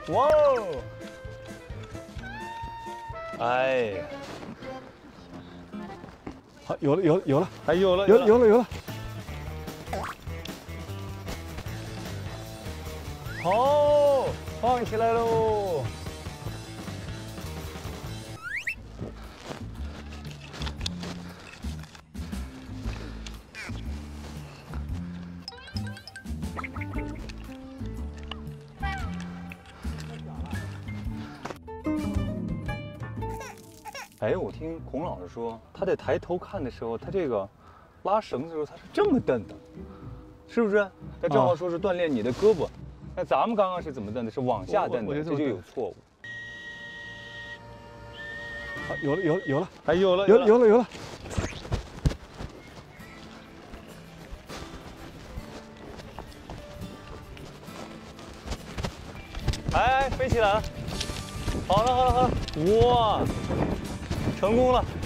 哇哦！哎呀， 好，有了，有了，有了， 哎，有了， 有了，有了，有了。 好，放起来喽！哎，我听孔老师说，他在抬头看的时候，他这个拉绳子的时候，他是这么蹬的，是不是？那正好说是锻炼你的胳膊。那咱们刚刚是怎么蹬的？是往下蹬的，这就有错误。 好，有了，有了，有了， 哎，有了， 有了，有了，有了。 哎，飞起来了！好了，好了，好了！哇，成功了！